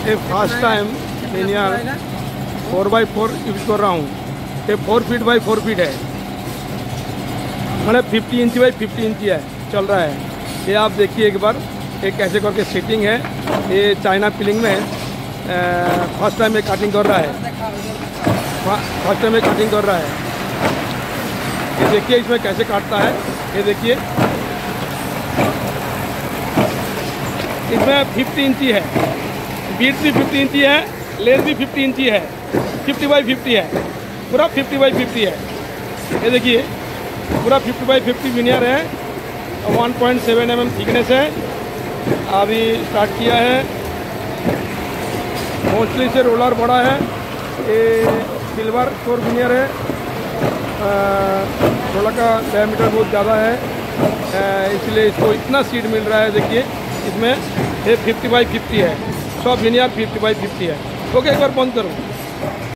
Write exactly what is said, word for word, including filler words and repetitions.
ये first time linear four by four use कर रहा हूँ। ये four feet by four feet है, मतलब फिफ्टी इंची बाई फिफ्टी इंची है, चल रहा है। ये आप देखिए एक बार ये कैसे करके सेटिंग है। ये चाइना पिलिंग में फर्स्ट टाइम में कटिंग कर रहा है, फर्स्ट टाइम में कटिंग कर रहा है। ये देखिए इसमें कैसे काटता है, ये देखिए इसमें फिफ्टी इंची है, बीट भी फिफ्टी इंची है, लेंथ भी फिफ्टी इंची है, फिफ्टी बाई फिफ्टी है, पूरा फिफ्टी बाई फिफ्टी है। ये देखिए पूरा फिफ्टी बाई फिफ्टी विनियर है, one point seven M M thickness है। अभी स्टार्ट किया है, मोस्टली से रोलर बड़ा है। ये सिल्वर कोर विनियर है, रोलर का डायमीटर बहुत ज़्यादा है, इसलिए इसको इतना सीड मिल रहा है। देखिए इसमें ये फिफ्टी बाई फिफ्टी है, सब विनियर फिफ्टी बाई फिफ्टी है। ओके, एक बार बंद करूँ।